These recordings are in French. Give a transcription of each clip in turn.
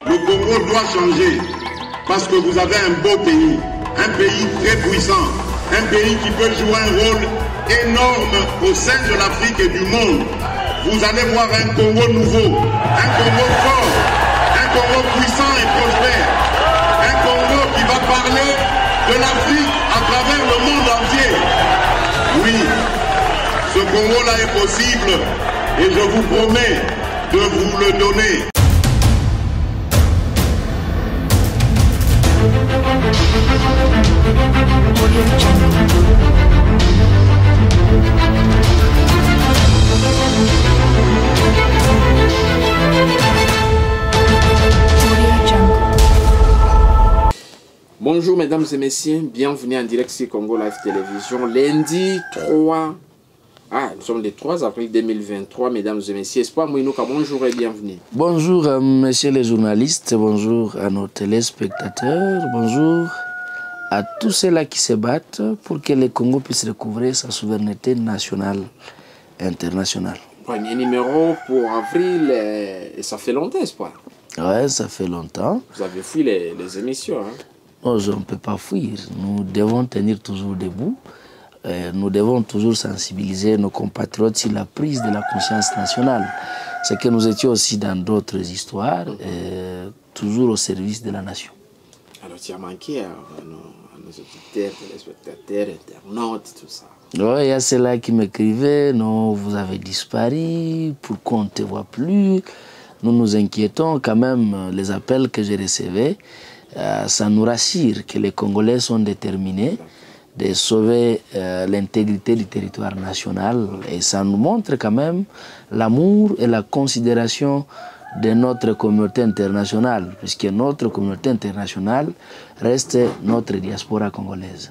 Le Congo doit changer parce que vous avez un beau pays, un pays très puissant, un pays qui peut jouer un rôle énorme au sein de l'Afrique et du monde. Vous allez voir un Congo nouveau, un Congo fort, un Congo puissant et prospère, un Congo qui va parler de l'Afrique à travers le monde entier. Oui, ce Congo-là est possible et je vous promets de vous le donner. Bonjour mesdames et messieurs, bienvenue en direct sur Congo Live Télévision. Lundi 3, nous sommes le 3 avril 2023, mesdames et messieurs. Espoir Mouinouka, bonjour et bienvenue. Bonjour messieurs les journalistes, bonjour à nos téléspectateurs, bonjour à tous ceux-là qui se battent pour que le Congo puisse recouvrer sa souveraineté nationale et internationale. Premier numéro pour avril, et ça fait longtemps, Espoir. Ouais, ça fait longtemps. Vous avez fui les émissions, hein? Non, je ne peux pas fuir. Nous devons tenir toujours debout. Nous devons toujours sensibiliser nos compatriotes sur la prise de la conscience nationale. C'est que nous étions aussi dans d'autres histoires, toujours au service de la nation. Alors tu as manqué à nos auditeurs, téléspectateurs, internautes, tout ça. Oui, il y a ceux-là qui m'écrivaient, non, vous avez disparu, pourquoi on ne te voit plus? Nous nous inquiétons quand même, les appels que je recevais. Ça nous rassure que les Congolais sont déterminés de sauver l'intégrité du territoire national. Et ça nous montre quand même l'amour et la considération de notre communauté internationale, puisque notre communauté internationale reste notre diaspora congolaise.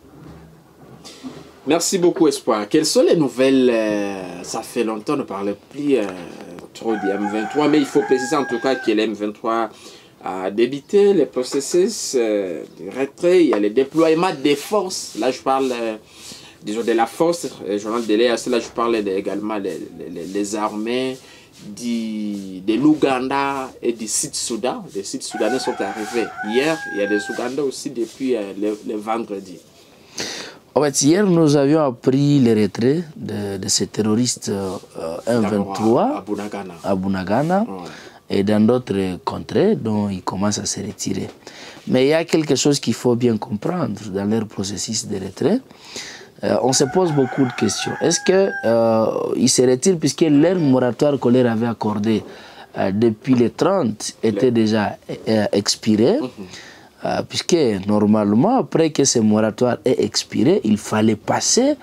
Merci beaucoup, Espoir. Quelles sont les nouvelles? Ça fait longtemps, on ne parlait plus trop du M23, mais il faut préciser en tout cas que le M23 a débuté les processus de retrait. Il y a le déploiement des forces. Là, je parle disons, de la force, le journal de l'EAC. Là, je parle également des armées de l'Ouganda et du Sud-Soudan. Les Sud-Soudanais sont arrivés hier. Il y a des Ougandais aussi depuis le vendredi. En fait, hier, nous avions appris le retrait de ces terroristes M23 à Bunagana. Ouais. Et dans d'autres contrées dont ils commencent à se retirer. Mais il y a quelque chose qu'il faut bien comprendre dans leur processus de retrait. On se pose beaucoup de questions. Est-ce qu'ils se retirent puisque leur moratoire qu'on leur avait accordé depuis les 30 était déjà expiré, puisque normalement, après que ce moratoire est expiré, il fallait passer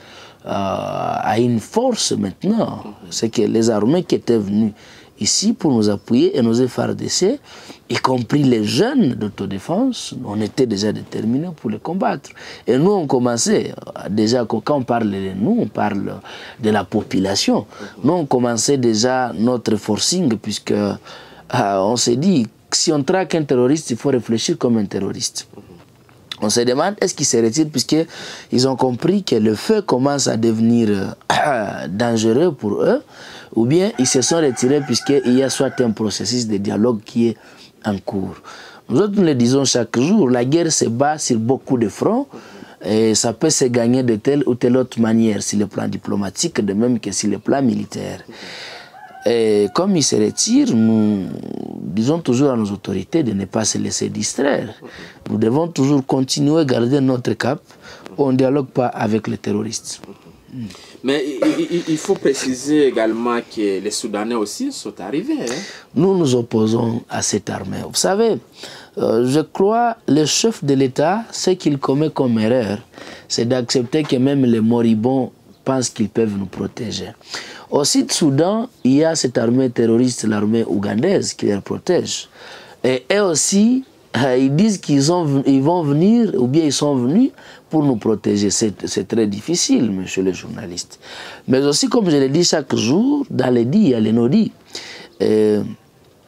à une force maintenant. C'est que les armées qui étaient venues ici pour nous appuyer et nous FARDC, y compris les jeunes d'autodéfense, on était déjà déterminés pour les combattre. Et nous, on commençait, déjà, quand on parle de nous, on parle de la population. Nous, on commençait déjà notre forcing, puisque on s'est dit, si on traque un terroriste, il faut réfléchir comme un terroriste. On se demande, est-ce qu'ils se retirent, puisqu'ils ont compris que le feu commence à devenir dangereux pour eux, ou bien ils se sont retirés puisqu'il y a soit un processus de dialogue qui est en cours. Nous autres, nous le disons chaque jour, la guerre se bat sur beaucoup de fronts, et ça peut se gagner de telle ou telle autre manière, sur le plan diplomatique, de même que sur le plan militaire. Et comme ils se retirent, nous disons toujours à nos autorités de ne pas se laisser distraire. Nous devons toujours continuer à garder notre cap. On ne dialogue pas avec les terroristes. Mais il faut préciser également que les Soudanais aussi sont arrivés. Hein? Nous nous opposons à cette armée. Vous savez, je crois le chef de l'État, ce qu'il commet comme erreur, c'est d'accepter que même les moribonds pensent qu'ils peuvent nous protéger. Au Sud-Soudan, il y a cette armée terroriste, l'armée ougandaise, qui les protège. Et eux aussi, ils disent qu'ils vont venir, ou bien ils sont venus pour nous protéger. C'est très difficile, monsieur le journaliste. Mais aussi, comme je le dis chaque jour, dans les dits, il y a les non-dits.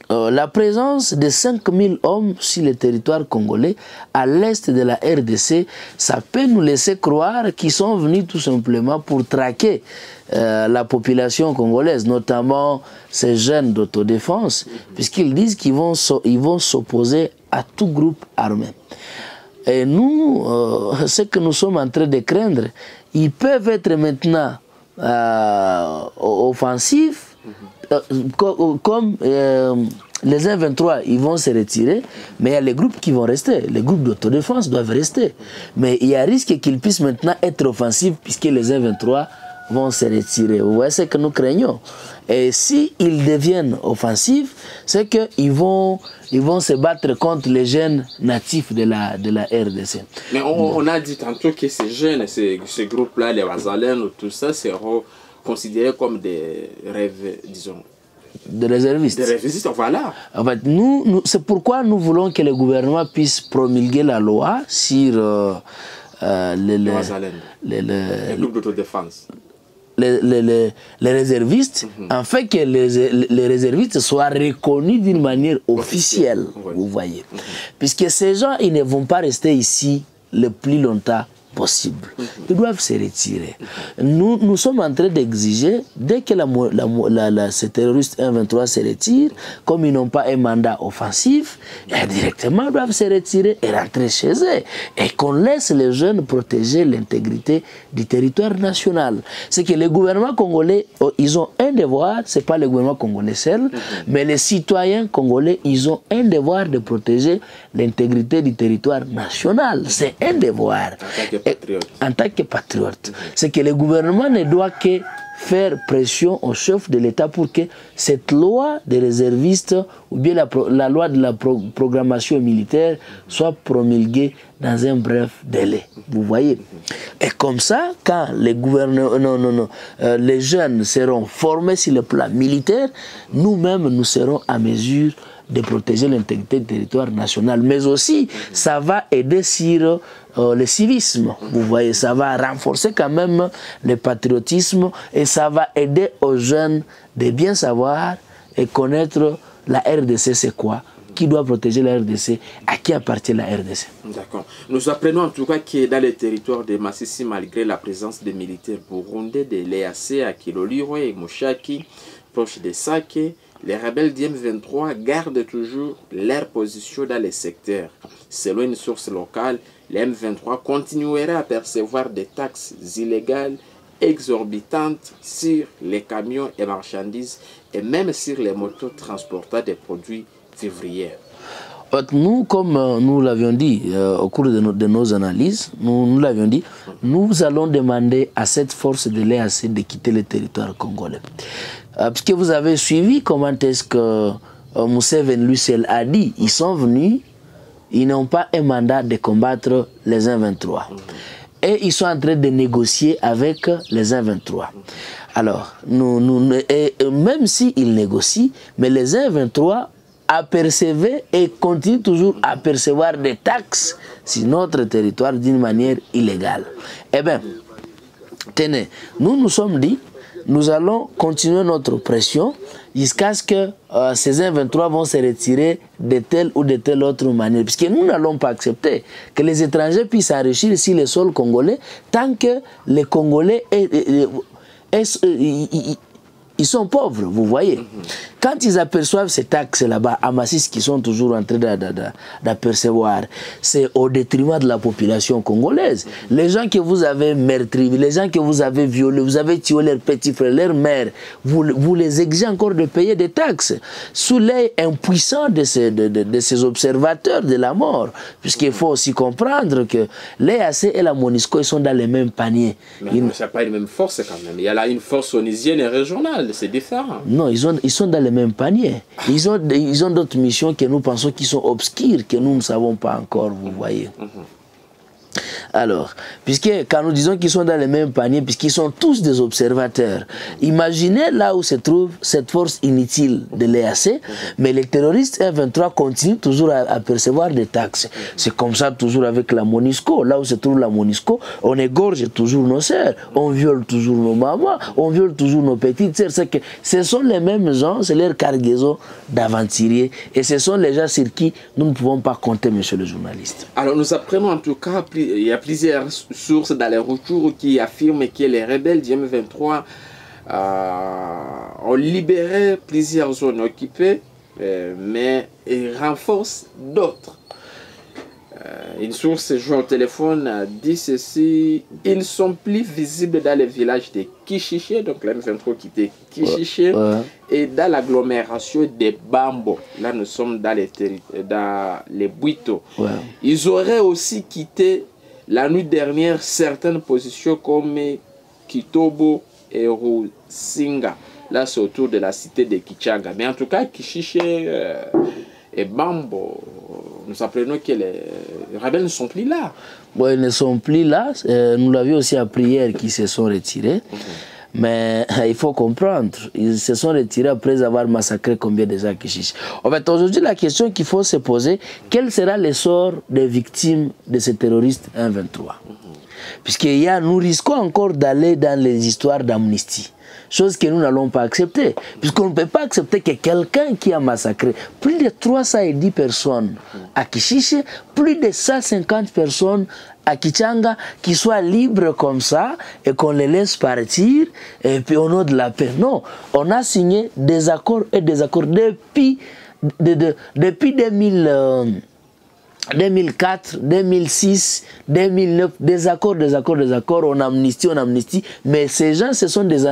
la présence de 5000 hommes sur le territoire congolais à l'est de la RDC, ça peut nous laisser croire qu'ils sont venus tout simplement pour traquer la population congolaise, notamment ces jeunes d'autodéfense, puisqu'ils disent qu'ils vont s'opposer à tout groupe armé. Et nous, ce que nous sommes en train de craindre, ils peuvent être maintenant offensifs, comme les M23, ils vont se retirer, mais il y a les groupes qui vont rester. Les groupes d'autodéfense doivent rester. Mais il y a risque qu'ils puissent maintenant être offensifs, puisque les M23 vont se retirer. Vous voyez ce que nous craignons. Et s'ils deviennent offensifs, c'est qu'ils vont se battre contre les jeunes natifs de la RDC. Mais on a dit tantôt que ces jeunes, ces groupes-là, les Wazalènes, tout ça, seront considérés comme des rêves, disons. Des réservistes. Des réservistes, voilà. En fait, c'est pourquoi nous voulons que le gouvernement puisse promulguer la loi sur les groupes d'autodéfense. Les réservistes, afin que les réservistes soient reconnus d'une manière officielle, vous voyez. Puisque ces gens, ils ne vont pas rester ici le plus longtemps possible. Ils doivent se retirer. Nous sommes en train d'exiger, dès que ces terroristes M23 se retirent, comme ils n'ont pas un mandat offensif, directement ils doivent se retirer et rentrer chez eux. Et qu'on laisse les jeunes protéger l'intégrité du territoire national. C'est que les gouvernements congolais, ils ont un devoir, ce n'est pas le gouvernement congolais seul, mais les citoyens congolais, ils ont un devoir de protéger l'intégrité du territoire national. C'est un devoir. En tant que patriote. C'est que le gouvernement ne doit que faire pression au chef de l'État pour que cette loi des réservistes ou bien la loi de la programmation militaire soit promulguée dans un bref délai. Vous voyez. Et comme ça, quand les les jeunes seront formés sur le plan militaire, nous-mêmes, nous serons à mesure de protéger l'intégrité du territoire national. Mais aussi, ça va aider sur le civisme. Vous voyez, ça va renforcer quand même le patriotisme et ça va aider aux jeunes de bien savoir et connaître la RDC, c'est quoi, qui doit protéger la RDC, à qui appartient la RDC. D'accord. Nous apprenons en tout cas que dans le territoire de Massissi, malgré la présence des militaires burundais de l'EAC à Kiloliro et Mushaki, proche de Sake, les rebelles du M23 gardent toujours leur position dans les secteurs. Selon une source locale, les M23 continueraient à percevoir des taxes illégales exorbitantes sur les camions et marchandises et même sur les motos transportant des produits vivriers. Nous, comme nous l'avions dit au cours de nos analyses, nous l'avions dit, nous allons demander à cette force de l'EAC de quitter le territoire congolais. Puisque vous avez suivi comment est-ce que Museveni lui seul a dit, ils sont venus, ils n'ont pas un mandat de combattre les M23. Et ils sont en train de négocier avec les M23. Alors, même s'ils négocient, mais les M23 apercevaient et continuent toujours à percevoir des taxes sur notre territoire d'une manière illégale. Eh bien, tenez, nous sommes dit, nous allons continuer notre pression jusqu'à ce que ces M23 vont se retirer de telle ou de telle autre manière. Puisque nous n'allons pas accepter que les étrangers puissent enrichir sur le sol congolais tant que les Congolais ils sont pauvres, vous voyez. Quand ils aperçoivent ces taxes là-bas, à Massissi, qui sont toujours en train d'apercevoir, c'est au détriment de la population congolaise. Les gens que vous avez meurtris, les gens que vous avez violés, vous avez tué leurs petits frères, leurs mères, vous les exigez encore de payer des taxes sous l'œil impuissant de ces observateurs de la mort. Puisqu'il faut aussi comprendre que l'EAC et la MONUSCO, ils sont dans les mêmes paniers. Mais il n'y a pas une même force quand même. Il y a là une force onisienne et régionale. C'est différent. Non, ils sont dans le même panier. Ils ont d'autres missions que nous pensons qui sont obscures, que nous ne savons pas encore, vous voyez. Alors, puisque quand nous disons qu'ils sont dans le même panier, puisqu'ils sont tous des observateurs, imaginez là où se trouve cette force inutile de l'EAC, mais les terroristes M23 continuent toujours à percevoir des taxes. C'est comme ça toujours avec la MONUSCO. Là où se trouve la MONUSCO, on égorge toujours nos sœurs, on viole toujours nos mamans, on viole toujours nos petites sœurs. Ce sont les mêmes gens, c'est leur cargaison d'aventuriers, et ce sont les gens sur qui nous ne pouvons pas compter, monsieur le journaliste. Alors nous apprenons en tout cas, il y a plusieurs sources dans les retours qui affirment que les rebelles du M23 ont libéré plusieurs zones occupées, mais ils renforcent d'autres. Une source joint au téléphone dit ceci: ils sont plus visibles dans les villages de Kichiché, donc la M23 qui était Kichiché, et dans l'agglomération de Bambo. Là, nous sommes dans les Bwito. Ils auraient aussi quitté la nuit dernière certaines positions comme Kitobo et Rusinga. Là, c'est autour de la cité de Kichanga. Mais en tout cas, Kichiché et Bambo, nous apprenons que les rebelles ne sont plus là. Bon, ils ne sont plus là. Nous l'avions aussi appris hier qu'ils se sont retirés. Mais il faut comprendre, ils se sont retirés après avoir massacré combien de gens qui chichent. En fait, aujourd'hui, la question qu'il faut se poser, quel sera le sort des victimes de ces terroristes M23? Nous risquons encore d'aller dans les histoires d'amnistie. Chose que nous n'allons pas accepter. Puisqu'on ne peut pas accepter que quelqu'un qui a massacré plus de 310 personnes à Kichiche, plus de 150 personnes à Kichanga, qui soient libres comme ça et qu'on les laisse partir et puis au nom de la paix. Non, on a signé des accords et des accords depuis 2004, 2006, 2009, des accords, on amnistie, mais ces gens, ce sont des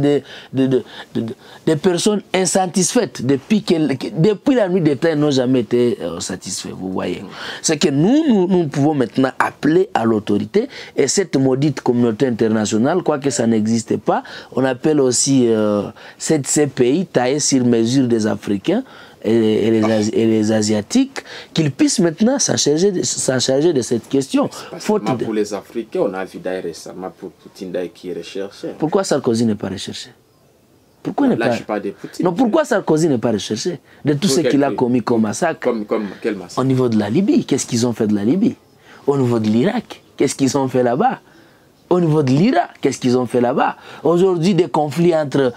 personnes insatisfaites. Depuis la nuit des temps, ils n'ont jamais été satisfaits, vous voyez. C'est que nous pouvons maintenant appeler à l'autorité, et cette maudite communauté internationale, quoique ça n'existe pas, on appelle aussi ces pays taillés sur mesure des Africains, et les Asiatiques, qu'ils puissent maintenant s'en charger de cette question. Pour les Africains, on a vu d'ailleurs récemment pour Poutine qui est recherché. Pourquoi Sarkozy n'est pas recherché? Pourquoi pourquoi Sarkozy n'est pas recherché de tout ce qu'il a commis comme massacre? Quel massacre? Au niveau de la Libye, qu'est-ce qu'ils ont fait de la Libye? Au niveau de l'Irak, qu'est-ce qu'ils ont fait là-bas? Au niveau de l'Irak, qu'est-ce qu'ils ont fait là-bas? Aujourd'hui, des conflits entre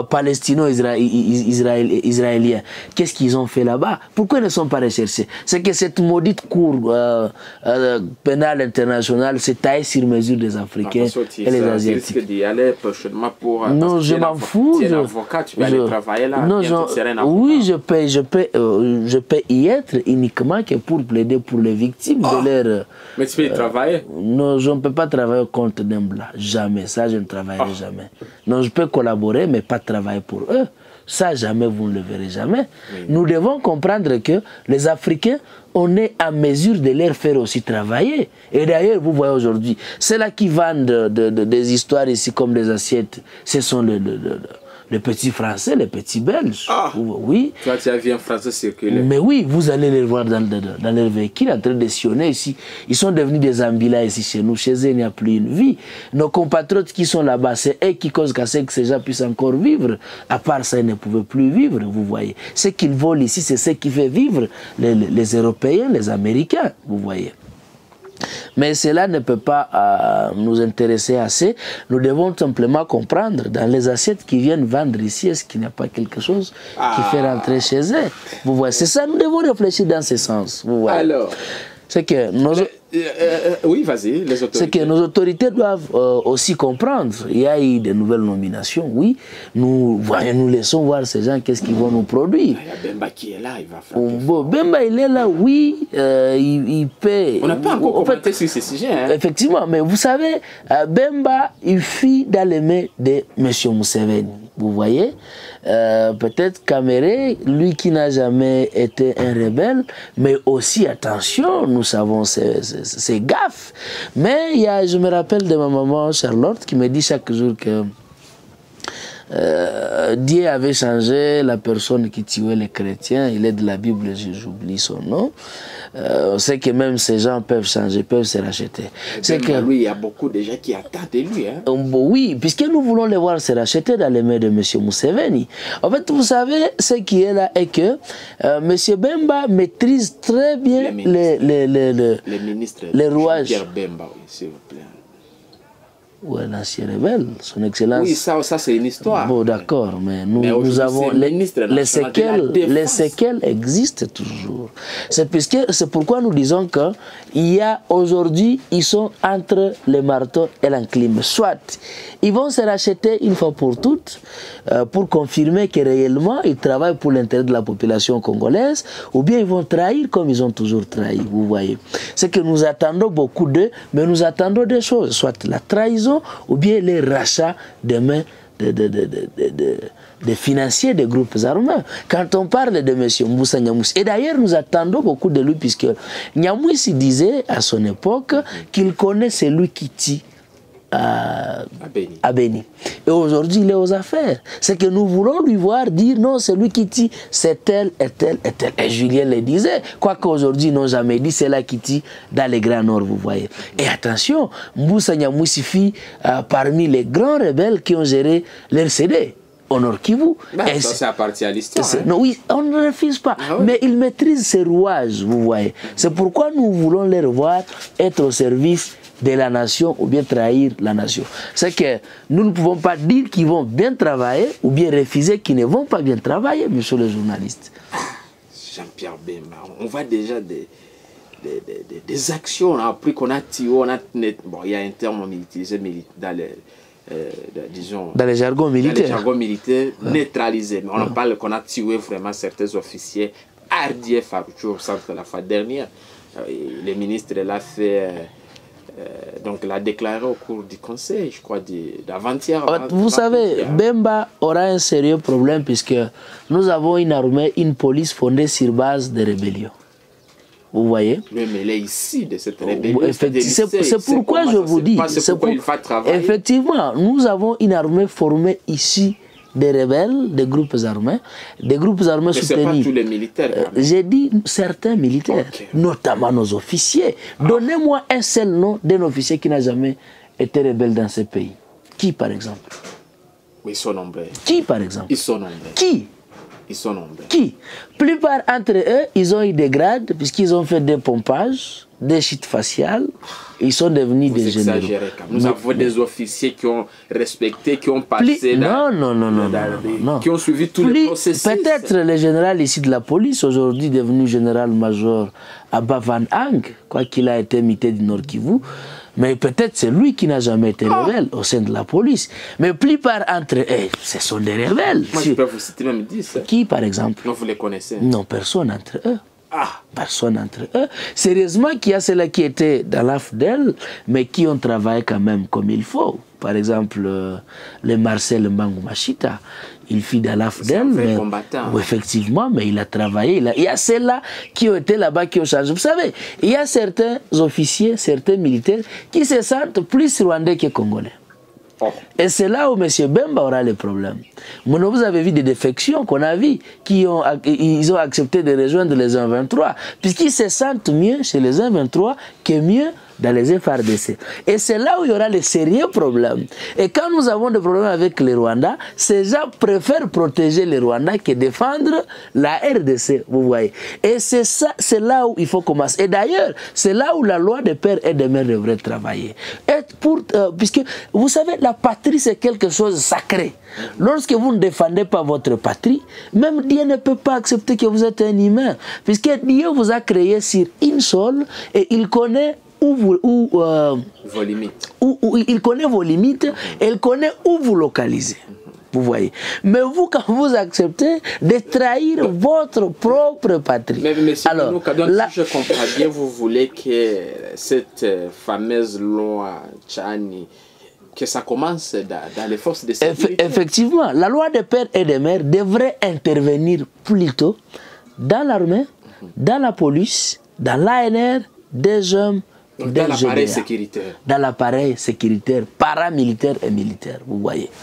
palestino-israéliens, qu'est-ce qu'ils ont fait là-bas? Pourquoi ils ne sont pas recherchés? C'est que cette maudite cour pénale internationale s'est taillée sur mesure des Africains et les Asiatiques. Tu d'y aller prochainement pour... Non, je m'en fous. Tu es un avocat, tu vas aller travailler là. Non, oui, je peux y être uniquement que pour plaider pour les victimes de leur... Mais tu peux y travailler? Non, je ne peux pas travailler contre Dembla. Jamais. Ça, je ne travaillerai jamais. Non, je peux collaborer, mais pas travailler pour eux. Ça, jamais, vous ne le verrez jamais. Oui. Nous devons comprendre que les Africains, on est à mesure de les faire aussi travailler. Et d'ailleurs, vous voyez aujourd'hui, ceux-là qui vendent des histoires ici comme des assiettes, ce sont les petits Français, les petits Belges. Oui. Toi, tu as vu un Français circuler. Mais oui, vous allez les voir dans leur véhicule en train de sillonner ici. Ils sont devenus des ambulances ici chez nous. Chez eux, il n'y a plus une vie. Nos compatriotes qui sont là-bas, c'est eux qui causent que ces gens puissent encore vivre. À part ça, ils ne pouvaient plus vivre, vous voyez. Ce qu'ils volent ici, c'est ce qui fait vivre les Européens, les Américains, vous voyez. Mais cela ne peut pas nous intéresser assez. Nous devons simplement comprendre, dans les assiettes qui viennent vendre ici, est-ce qu'il n'y a pas quelque chose qui fait rentrer chez eux? Vous voyez, c'est ça, nous devons réfléchir dans ce sens. Vous voyez. Alors, c'est que oui, vas-y, les autorités. C'est que nos autorités doivent aussi comprendre. Il y a eu de nouvelles nominations, oui. Nous laissons voir ces gens, qu'est-ce qu'ils vont nous produire. Il y a Bemba qui est là, il va faire. Bemba, il est là, oui. Il paie. On n'a pas encore commenté sur ce sujet. Hein. Effectivement, mais vous savez, Bemba, il fuit dans les mains de M. Museveni. Vous voyez, peut-être Kamere, lui qui n'a jamais été un rebelle, mais aussi, attention, nous savons c'est gaffe. Mais je me rappelle de ma maman Charlotte qui me dit chaque jour que Dieu avait changé la personne qui tuait les chrétiens. Il est de la Bible, j'oublie son nom. On sait que même ces gens peuvent changer, peuvent se racheter. C'est que lui, il y a beaucoup de gens qui attendent de lui. Hein? Oui, puisque nous voulons les voir se racheter dans les mains de M. Museveni. En fait, vous savez, ce qui est là est que M. Bemba maîtrise très bien les ministres. Les rouages. Pierre Bemba, oui, s'il vous plaît. Oui, l'ancien rebelle, son excellence. Oui, ça c'est une histoire. Bon, d'accord, mais nous avons les séquelles existent toujours. C'est pourquoi nous disons qu'il y a aujourd'hui, ils sont entre le marteau et l'enclume. Soit ils vont se racheter une fois pour toutes pour confirmer que réellement ils travaillent pour l'intérêt de la population congolaise, ou bien ils vont trahir comme ils ont toujours trahi, vous voyez. C'est que nous attendons beaucoup d'eux, mais nous attendons des choses, soit la trahison ou bien les rachats de mains des financiers des groupes armés. Quand on parle de M. Moussa Nyamwisi, et d'ailleurs nous attendons beaucoup de lui, puisque Nyamwisi disait à son époque qu'il connaît celui qui tue à Béni. Et aujourd'hui, il est aux affaires. C'est que nous voulons lui voir dire non, celui qui tue, c'est tel et tel et tel. Et Julien le disait. Quoique aujourd'hui, ils n'ont jamais dit, c'est là qui tue dans les Grands Nord, vous voyez. Et attention, Moussa Nyamwisi fit parmi les grands rebelles qui ont géré l'RCD. Au Nord Kivu. Ben, ça appartient à l'histoire. Hein. Oui, on ne refuse pas. Ah, oui. Mais il maîtrise ses rouages, vous voyez. C'est pourquoi nous voulons les revoir être au service de la nation ou bien trahir la nation. C'est que nous ne pouvons pas dire qu'ils vont bien travailler ou bien refuser qu'ils ne vont pas bien travailler, monsieur le journaliste. Jean-Pierre Bemba, on voit déjà des actions. Après qu'on a tiré, bon, il y a un terme on utilisé dans les... disons, dans les jargons militaires. Dans les jargons militaires neutralisés. Mais on en parle qu'on a tué vraiment certains officiers hardies faroucheux au centre de la fois dernière. Le ministre l'a fait, donc l'a déclaré au cours du conseil, je crois, d'avant-hier. Vous savez, Bemba aura un sérieux problème puisque nous avons une armée, une police fondée sur base de rébellion. Vous voyez? Mais il est ici de cette rébellion. C'est pourquoi je vous dis. Effectivement, nous avons une armée formée ici des rebelles, des groupes armés soutenus. C'est pas tous les militaires. J'ai dit certains militaires, notamment nos officiers. Donnez-moi un seul nom d'un officier qui n'a jamais été rebelle dans ce pays. Qui, par exemple? Oui, ils sont nombreux. Qui, par exemple? Ils sont nombreux. Qui? Ils sont nombreux. Qui? Plupart entre eux, ils ont eu des grades puisqu'ils ont fait des pompages, des chutes faciales. Ils sont devenus des généraux. Nous avons des officiers qui ont respecté, qui ont passé... Non. Qui ont suivi tous les processus. Peut-être le général ici de la police, aujourd'hui devenu général-major Abba Van Hang, quoi qu'il a été mité du Nord Kivu, mais peut-être c'est lui qui n'a jamais été rebelle au sein de la police. Mais plupart entre eux, ce sont des rebelles. Moi, je peux vous citer même 10. Qui, par exemple? Non, vous les connaissez. Non, personne entre eux. Personne entre eux. Sérieusement, qu'il y a ceux-là qui étaient dans l'AFDEL, mais qui ont travaillé quand même comme il faut. Par exemple, le Marcel Mbangu Machita, il fit dans l'AFDEL, mais effectivement, mais il a travaillé. Il y a ceux-là qui ont été là-bas, qui ont changé. Vous savez, il y a certains officiers, certains militaires qui se sentent plus rwandais que congolais. Et c'est là où M. Bemba aura les problèmes. Maintenant, vous avez vu des défections qu'on a vues, ils ont accepté de rejoindre les 1-23, puisqu'ils se sentent mieux chez les 1-23 que mieux dans les FARDC. Et c'est là où il y aura les sérieux problèmes. Et quand nous avons des problèmes avec les Rwandais, ces gens préfèrent protéger les Rwandais que défendre la RDC, vous voyez. Et c'est ça, c'est là où il faut commencer. Et d'ailleurs, c'est là où la loi des pères et des mères devrait travailler. Puisque, vous savez, la patrie, c'est quelque chose de sacré. Lorsque vous ne défendez pas votre patrie, même Dieu ne peut pas accepter que vous êtes un humain. Puisque Dieu vous a créé sur une sol et il connaît vos limites. Il connaît vos limites et il connaît où vous localisez. Vous voyez. Mais vous, quand vous acceptez de trahir votre propre patrie. Mais monsieur, alors, si je comprends bien, vous voulez que cette fameuse loi Tchani, que ça commence dans les forces de sécurité. Effectivement, la loi des pères et des mères devrait intervenir plutôt dans l'armée, dans la police, dans l'ANR, des hommes. Dans l'appareil sécuritaire. Dans l'appareil sécuritaire, paramilitaire et militaire, vous voyez.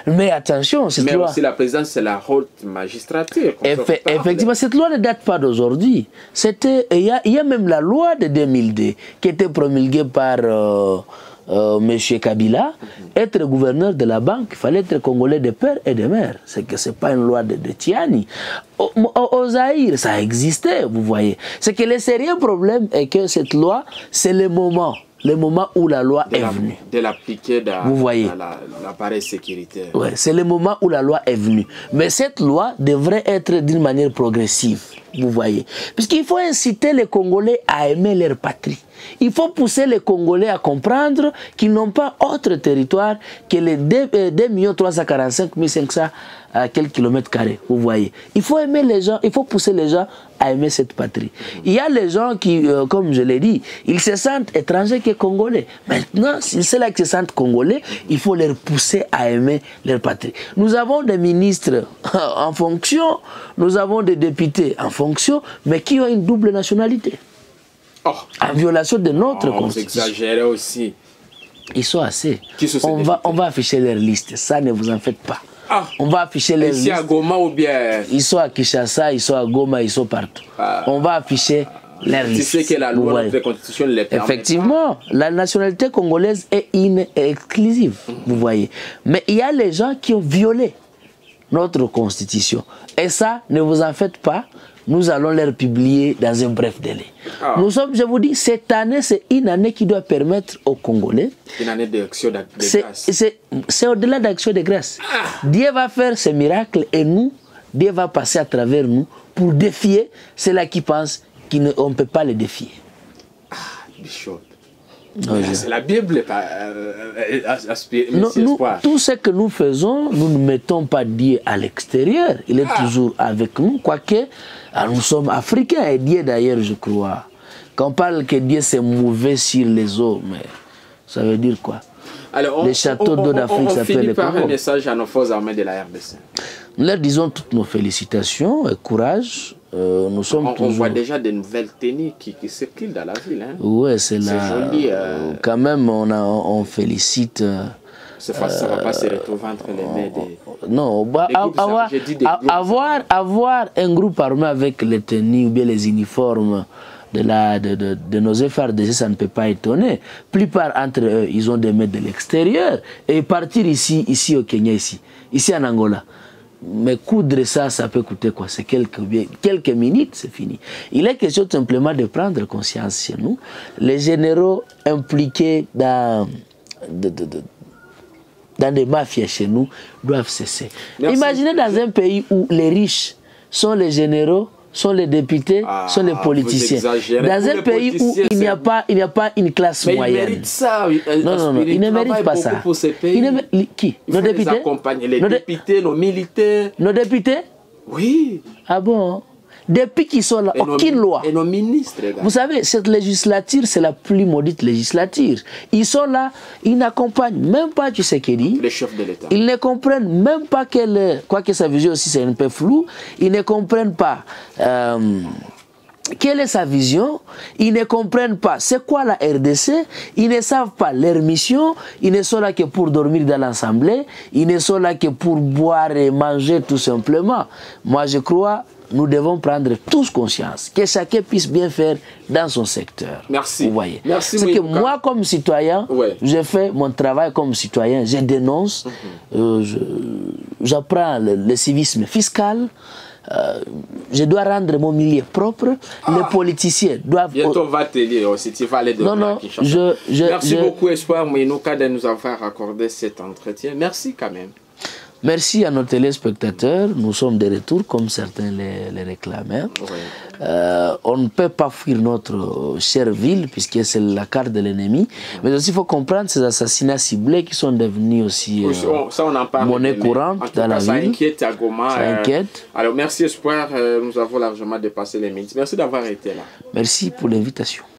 Mais attention, cette loi... Mais aussi la présidence, c'est la haute magistrature. Effectivement, cette loi ne date pas d'aujourd'hui. Il y a même la loi de 2002 qui était promulguée par M. Kabila. Être gouverneur de la banque, il fallait être congolais de père et de mère. C'est que ce n'est pas une loi de Tiani. Au Zaïre, ça existait, vous voyez. C'est que le sérieux problème est que cette loi, c'est le moment où la loi est venue. De l'appliquer dans l'appareil sécuritaire. Ouais, c'est le moment où la loi est venue. Mais cette loi devrait être d'une manière progressive, vous voyez. Puisqu'il faut inciter les Congolais à aimer leur patrie. Il faut pousser les Congolais à comprendre qu'ils n'ont pas autre territoire que les 2 345 500 quelques kilomètres carrés, vous voyez. Il faut aimer les gens, il faut pousser les gens à aimer cette patrie. Il y a les gens qui, comme je l'ai dit, ils se sentent étrangers que Congolais. Maintenant, si c'est là qu'ils se sentent Congolais, il faut les pousser à aimer leur patrie. Nous avons des ministres en fonction, nous avons des députés en fonction, mais qui ont une double nationalité. En violation de notre constitution. Vous exagérez aussi. Ils sont assez. On va afficher leur liste, ça ne vous en faites pas. On va afficher leur liste. Ici à Goma ou bien... Ils sont à Kinshasa, ils sont à Goma, ils sont partout. On va afficher leur liste. Tu sais que la loi de notre constitution les permet. Effectivement, la nationalité congolaise est exclusive, vous voyez. Mais il y a les gens qui ont violé notre constitution. Et ça, ne vous en faites pas. Nous allons les publier dans un bref délai. Nous sommes, je vous dis, cette année, c'est une année qui doit permettre aux Congolais... Une année d'action de grâce. C'est au-delà d'action de grâce. Dieu va faire ce miracle et nous, Dieu va passer à travers nous pour défier ceux-là qui pensent qu'on ne peut pas les défier. Bishop. C'est la Bible tout ce que nous faisons, nous ne mettons pas Dieu à l'extérieur. Il est toujours avec nous, quoique nous sommes africains. Et Dieu d'ailleurs, je crois, quand on parle que Dieu s'est mouvé sur les eaux, mais ça veut dire quoi? Alors, les châteaux d'eau d'Afrique s'appellent les Congo. Un message à nos forces armées de la RDC. Nous leur disons toutes nos félicitations et courage. Nous sommes on voit déjà des nouvelles tenues qui circulent dans la ville. Hein. Oui, c'est joli. Quand même, on félicite. Cette fois, ça ne va pas se retrouver entre les mains des... Non, avoir un groupe armé avec les tenues ou bien les uniformes de nos FARDC, ça ne peut pas étonner. La plupart entre eux, ils ont des maîtres de l'extérieur. Et partir ici au Kenya, ici en Angola. Mais coudre ça, ça peut coûter quoi? C'est quelques minutes, c'est fini. Il est question simplement de prendre conscience chez nous. Les généraux impliqués dans des mafias chez nous doivent cesser. Merci. Imaginez dans un pays où les riches sont les généraux, sont les députés, sont les politiciens. Dans un pays où il n'y a pas une classe moyenne. Ils méritent ça. Non, ils ne méritent pas ça. Pour ces pays. Qui? Nos députés? Les députés, nos militaires. Nos députés? Oui. Ah bon? Depuis qu'ils sont là, aucune loi. Et nos ministres. Vous savez, cette législature, c'est la plus maudite législature. Ils sont là, ils n'accompagnent même pas Tshisekedi. Les chefs de l'État. Ils ne comprennent même pas quoique sa vision aussi c'est un peu flou, ils ne comprennent pas quelle est sa vision, ils ne comprennent pas c'est quoi la RDC, ils ne savent pas leur mission, ils ne sont là que pour dormir dans l'Assemblée, ils ne sont là que pour boire et manger tout simplement. Moi je crois... Nous devons prendre tous conscience que chacun puisse bien faire dans son secteur. Merci. Vous voyez. Merci. C'est que moi, comme citoyen, je fais mon travail comme citoyen, je dénonce, j'apprends le civisme fiscal, je dois rendre mon milieu propre. Les politiciens doivent... Bientôt, on va te lire aussi. Tu vas aller de Merci beaucoup, Espoir Mouinouka, de nous avoir accordé cet entretien. Merci quand même. Merci à nos téléspectateurs. Nous sommes de retour, comme certains les réclamaient. On ne peut pas fuir notre chère ville, puisque c'est la carte de l'ennemi. Mais aussi, il faut comprendre ces assassinats ciblés qui sont devenus aussi monnaie courante dans la ville. Ça inquiète à Goma. Ça inquiète. Alors, merci Espoir. Nous avons largement dépassé les minutes. Merci d'avoir été là. Merci pour l'invitation.